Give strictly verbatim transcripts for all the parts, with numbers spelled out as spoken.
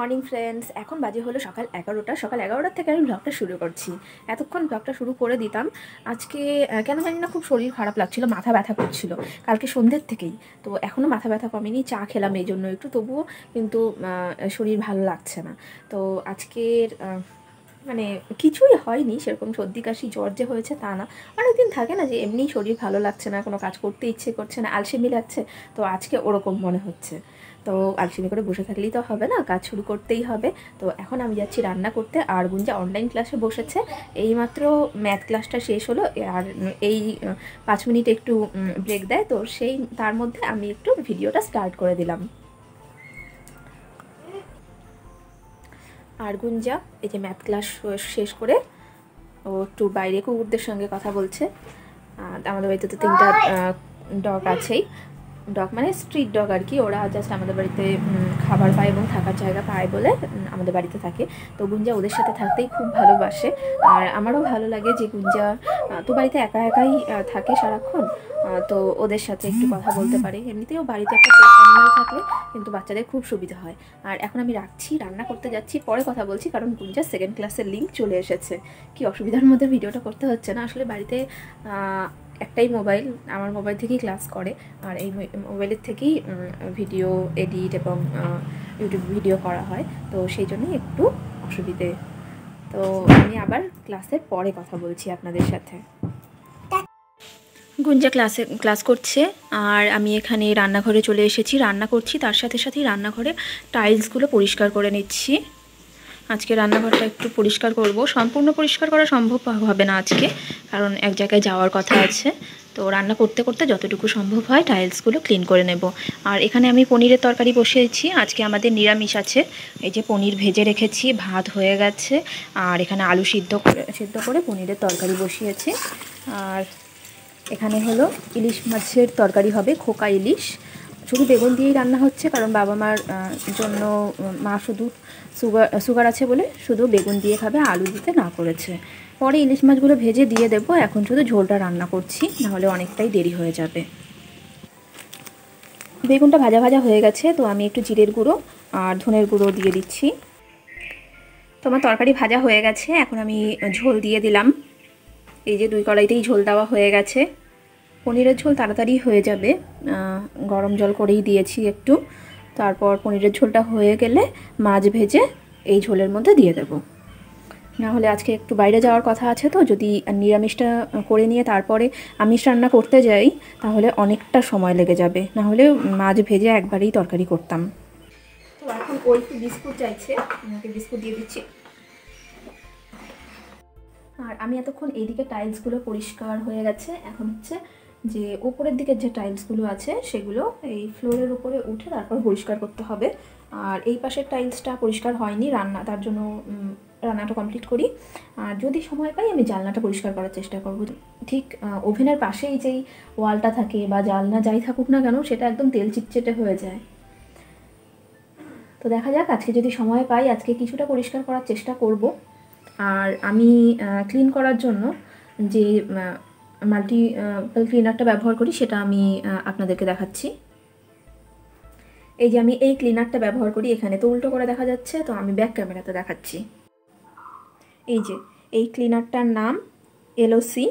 Morning friends, এখন বাজে হলো সকাল এগারোটা। সকাল এগারোটার থেকে আমি ব্লগটা শুরু করছি। এতক্ষণ ব্লগটা শুরু করে দিতাম। আজকে কেন জানি না খুব শরীর খারাপ লাগছিল, মাথা ব্যথা করছিল কালকে সন্ধ্যের থেকেই। তো এখনও মাথা ব্যথা কমেনি, চা খেলাম এই জন্য একটু, তবুও কিন্তু শরীর ভালো লাগছে না। তো আজকের মানে কিছুই হয়নি সেরকম, সর্দি কাশি জ্বর যে হয়েছে তা না। অনেকদিন থাকে না যে এমনি শরীর ভালো লাগছে না, কোনো কাজ করতে ইচ্ছে করছে না, আলসেমি লাগছে। তো আজকে ওরকম মনে হচ্ছে। তো আলসেমি করে বসে থাকলেই তো হবে না, কাজ শুরু করতেই হবে। তো এখন আমি যাচ্ছি রান্না করতে। আর গুঞ্জা অনলাইন ক্লাসে বসেছে, এইমাত্র ম্যাথ ক্লাসটা শেষ হলো। আর এই পাঁচ মিনিট একটু ব্রেক দেয়, তো সেই তার মধ্যে আমি একটু ভিডিওটা স্টার্ট করে দিলাম। আর গুঞ্জা এই যে ম্যাথ ক্লাস শেষ করে ও একটু বাইরে কুকুরদের সঙ্গে কথা বলছে। আমাদের বাড়িতে তো তিনটা ডগ আছেই, ডগ মানে স্ট্রিট ডগ আর কি। ওরা জাস্ট আমাদের বাড়িতে খাবার পায় এবং থাকার জায়গা পায় বলে আমাদের বাড়িতে থাকে। তো গুঞ্জা ওদের সাথে থাকতেই খুব ভালোবাসে। আর আমারও ভালো লাগে যে গুঞ্জা তো বাড়িতে একা একাই থাকে সারাক্ষণ, তো ওদের সাথে একটু কথা বলতে পারে। এমনিতেও বাড়িতে একটা পেট অ্যানিমাল থাকলে কিন্তু বাচ্চাদের খুব সুবিধা হয়। আর এখন আমি রাখছি, রান্না করতে যাচ্ছি, পরে কথা বলছি, কারণ গুঞ্জার সেকেন্ড ক্লাসের লিঙ্ক চলে এসেছে। কি অসুবিধার মধ্যে ভিডিওটা করতে হচ্ছে না, আসলে বাড়িতে একটাই মোবাইল, আমার মোবাইল থেকেই ক্লাস করে। আর এই মোবাইলের থেকেই ভিডিও এডিট এবং ইউটিউব ভিডিও করা হয়, তো সেই জন্যই একটু অসুবিধে। তো আমি আবার ক্লাসের পরে কথা বলছি আপনাদের সাথে। গুঞ্জা ক্লাসে ক্লাস করছে আর আমি এখানে রান্নাঘরে চলে এসেছি, রান্না করছি, তার সাথে সাথেই রান্নাঘরে টাইলসগুলো পরিষ্কার করে নিচ্ছি। আজকে রান্নাঘরটা একটু পরিষ্কার করব। সম্পূর্ণ পরিষ্কার করা সম্ভব হবে না আজকে, কারণ এক জায়গায় যাওয়ার কথা আছে। তো রান্না করতে করতে যতটুকু সম্ভব হয় টাইলসগুলো ক্লিন করে নেব। আর এখানে আমি পনিরের তরকারি বসিয়েছি, আজকে আমাদের নিরামিষ আছে। এই যে পনির ভেজে রেখেছি, ভাত হয়ে গেছে। আর এখানে আলু সিদ্ধ করে সিদ্ধ করে পনিরের তরকারি বসিয়েছি। আর এখানে হলো ইলিশ মাছের তরকারি হবে, খোকা ইলিশ। শুধু বেগুন দিয়েই রান্না হচ্ছে, কারণ বাবা মার জন্য মা শুধু সুগার সুগার আছে বলে শুধু বেগুন দিয়ে খাবে, আলু দিতে না করেছে। পরে ইলিশ মাছগুলো ভেজে দিয়ে দেবো, এখন শুধু ঝোলটা রান্না করছি, নাহলে অনেকটাই দেরি হয়ে যাবে। বেগুনটা ভাজা ভাজা হয়ে গেছে, তো আমি একটু জিরের গুঁড়ো আর ধনের গুঁড়ো দিয়ে দিচ্ছি। তো আমার তরকারি ভাজা হয়ে গেছে, এখন আমি ঝোল দিয়ে দিলাম। এই যে দুই কড়াইতেই ঝোল দেওয়া হয়ে গেছে। পনিরের ঝোল তাড়াতাড়ি হয়ে যাবে, গরম জল করেই দিয়েছি একটু। তারপর পনিরের ঝোলটা হয়ে গেলে মাছ ভেজে এই ঝোলের মধ্যে দিয়ে দেব। না হলে আজকে একটু বাইরে যাওয়ার কথা আছে, তো যদি নিরামিষটা করে নিয়ে তারপরে আমিষ রান্না করতে যাই তাহলে অনেকটা সময় লেগে যাবে, না হলে মাছ ভেজে একবারেই তরকারি করতাম। তো এখন ওই বিস্কুট চাইছে, আমাকে বিস্কুট দিয়ে দিচ্ছি। আর আমি এতক্ষণ এইদিকে টাইলসগুলো পরিষ্কার হয়ে গেছে, এখন হচ্ছে যে উপরের দিকের যে টাইলসগুলো আছে সেগুলো এই ফ্লোরের উপরে উঠে তারপর পরিষ্কার করতে হবে। আর এই পাশের টাইলসটা পরিষ্কার হয়নি, রান্না তার জন্য রান্নাটা কমপ্লিট করি। আর যদি সময় পাই আমি জানলাটা পরিষ্কার করার চেষ্টা করব। ঠিক ওভেনের পাশেই যেই ওয়ালটা থাকে বা জানলা যাই থাকুক না কেন, সেটা একদম তেল চিটচেটে হয়ে যায়। তো দেখা যাক, আজকে যদি সময় পাই আজকে কিছুটা পরিষ্কার করার চেষ্টা করব। আর আমি ক্লিন করার জন্য যে মাল্টি ক্লিনারটা ব্যবহার করি সেটা আমি আপনাদেরকে দেখাচ্ছি। এই যে আমি এই ক্লিনারটা ব্যবহার করি, এখানে তো উল্টো করে দেখা যাচ্ছে, তো আমি ব্যাক ক্যামেরাতে দেখাচ্ছি। এই যে এই ক্লিনারটার নাম এলওসি,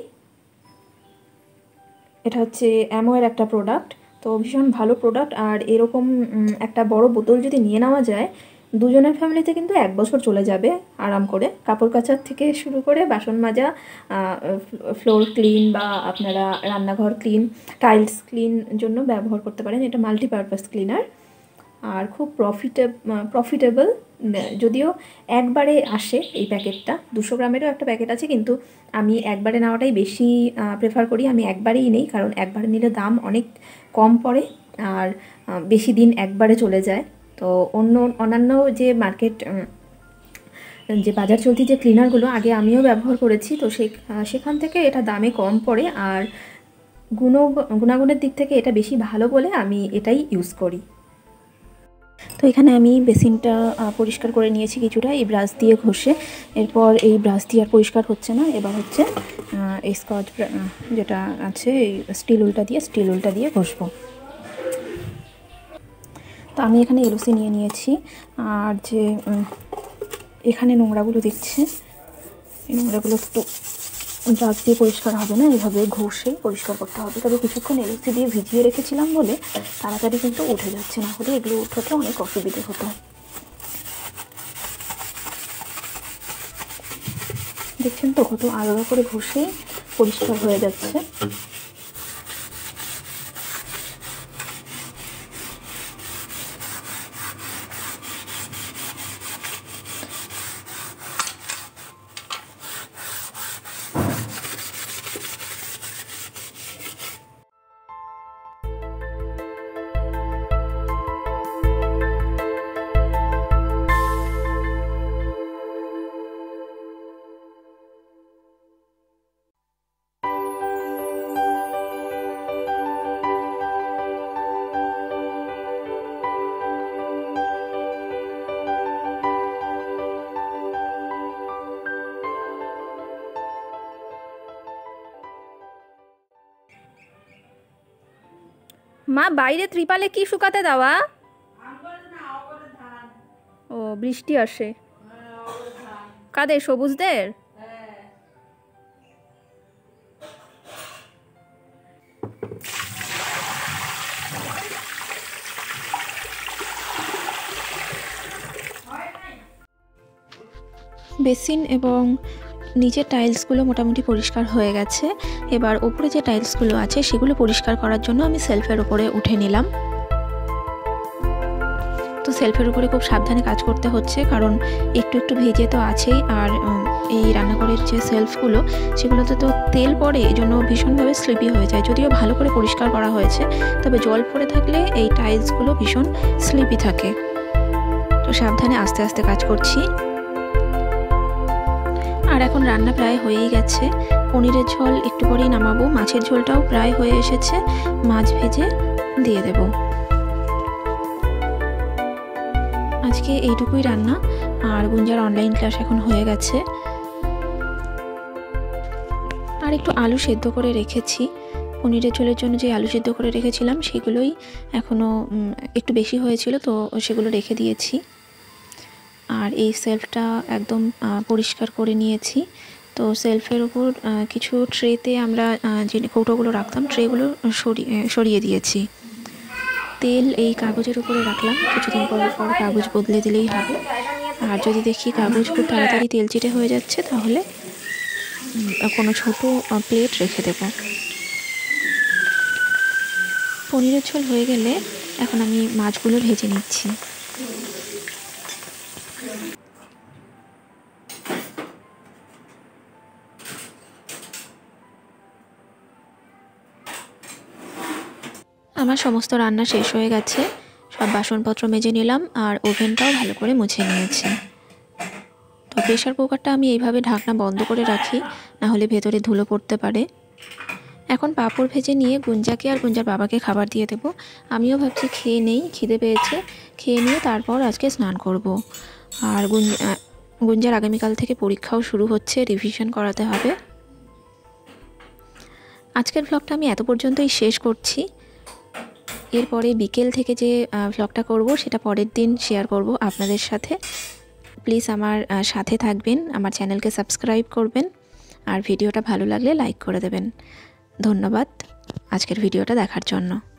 এটা হচ্ছে অ্যামোয়ের একটা প্রোডাক্ট, তো ভীষণ ভালো প্রোডাক্ট। আর এরকম একটা বড় বোতল যদি নিয়ে নেওয়া যায়, দুজনের ফ্যামিলিতে কিন্তু এক বছর চলে যাবে আরাম করে। কাপড় কাচার থেকে শুরু করে বাসন মাজা, ফ্লোর ক্লিন বা আপনারা রান্নাঘর ক্লিন, টাইলস ক্লিন জন্য ব্যবহার করতে পারেন। এটা মাল্টিপারপাস ক্লিনার আর খুব প্রফিটে প্রফিটেবল। যদিও একবারে আসে এই প্যাকেটটা, দুশো গ্রামেরও একটা প্যাকেট আছে, কিন্তু আমি একবারে নেওয়াটাই বেশি প্রেফার করি। আমি একবারেই নেই, কারণ একবারে নিলে দাম অনেক কম পড়ে আর বেশি দিন একবারে চলে যায়। তো অন্য অন্যান্য যে মার্কেট যে বাজার চলতি যে ক্লিনারগুলো আগে আমিও ব্যবহার করেছি, তো সেই সেখান থেকে এটা দামে কম পড়ে আর গুণ গুণাগুণের দিক থেকে এটা বেশি ভালো বলে আমি এটাই ইউজ করি। তো এখানে আমি বেসিনটা পরিষ্কার করে নিয়েছি কিছুটা এই ব্রাশ দিয়ে ঘষে। এরপর এই ব্রাশ দিয়ে আর পরিষ্কার হচ্ছে না, এবার হচ্ছে এই স্কচ যেটা আছে এই স্টিল উলটা দিয়ে স্টিল উলটা দিয়ে ঘষবো। তো আমি এখানে এলসি নিয়ে নিয়েছি, আর যে এখানে নোংরাগুলো দেখছেন, এই নোংরাগুলো একটু ড্রাগ দিয়ে পরিষ্কার হবে না, এইভাবে ঘষে পরিষ্কার করতে হবে। তবে কিছুক্ষণ এলসি দিয়ে ভিজিয়ে রেখেছিলাম বলে তাড়াতাড়ি কিন্তু উঠে যাচ্ছে, না হলে এগুলো উঠাতে অনেক অসুবিধে হতো। দেখছেন তো কত আলাদা করে ঘষেই পরিষ্কার হয়ে যাচ্ছে। মা, বাইরে ত্রিপালে কি শুকাতে দেওয়া? ও, বৃষ্টি আসে কাদের? সবুজদের? বেসিন এবং নিচের টাইলসগুলো মোটামুটি পরিষ্কার হয়ে গেছে। এবার ওপরে যে টাইলসগুলো আছে সেগুলো পরিষ্কার করার জন্য আমি সেলফের উপরে উঠে নিলাম। তো সেলফের উপরে খুব সাবধানে কাজ করতে হচ্ছে, কারণ একটু একটু ভেজে তো আছেই। আর এই রান্নাঘরের যে সেলফগুলো সেগুলোতে তো তেল পড়ে, এই জন্য ভীষণভাবে স্লিপি হয়ে যায়। যদিও ভালো করে পরিষ্কার করা হয়েছে, তবে জল পড়ে থাকলে এই টাইলসগুলো ভীষণ স্লিপি থাকে। তো সাবধানে আস্তে আস্তে কাজ করছি। আর এখন রান্না প্রায় হয়েই গেছে। পনিরের ঝোল একটু পরেই নামাবো, মাছের ঝোলটাও প্রায় হয়ে এসেছে, মাছ ভেজে দিয়ে দেব। আজকে এইটুকুই রান্না। আর গুঞ্জার অনলাইন ক্লাস এখন হয়ে গেছে। আর একটু আলু সেদ্ধ করে রেখেছি, পনিরের ঝোলের জন্য যে আলু সেদ্ধ করে রেখেছিলাম সেগুলোই এখনও একটু বেশি হয়েছিল, তো সেগুলো রেখে দিয়েছি। আর এই সেলফটা একদম পরিষ্কার করে নিয়েছি। তো সেলফের উপর কিছু ট্রেতে আমরা যে কৌটোগুলো রাখতাম ট্রেগুলো সরিয়ে সরিয়ে দিয়েছি। তেল এই কাগজের উপরে রাখলাম, কিছুদিন পর পর কাগজ বদলে দিলেই হবে। আর যদি দেখি কাগজ খুব তাড়াতাড়ি তেল চিটে হয়ে যাচ্ছে, তাহলে কোনো ছোটো প্লেট রেখে দেব। পনিরের ঝোল হয়ে গেলে এখন আমি মাছগুলো ভেজে নিচ্ছি। আমার সমস্ত রান্না শেষ হয়ে গেছে, সব বাসনপত্র মেজে নিলাম আর ওভেনটাও ভালো করে মুছে নিয়েছি। তো প্রেশার কুকারটা আমি এইভাবে ঢাকনা বন্ধ করে রাখি, না হলে ভেতরে ধুলো পড়তে পারে। এখন পাঁপড় ভেজে নিয়ে গুঞ্জাকে আর গুঞ্জার বাবাকে খাবার দিয়ে দেবো। আমিও ভাবছি খেয়ে নেই, খিদে পেয়েছে, খেয়ে নিয়ে তারপর আজকে স্নান করব। আর গুঞ্জার আগামীকাল থেকে পরীক্ষাও শুরু হচ্ছে, রিভিশন করাতে হবে। আজকের ভ্লগটা আমি এত পর্যন্তই শেষ করছি। এরপরে বিকেল থেকে যে ভ্লগটা করব সেটা পরের দিন শেয়ার করব আপনাদের সাথে। প্লিজ আমার সাথে থাকবেন, আমার চ্যানেলকে সাবস্ক্রাইব করবেন, আর ভিডিওটা ভালো লাগলে লাইক করে দেবেন। ধন্যবাদ আজকের ভিডিওটা দেখার জন্য।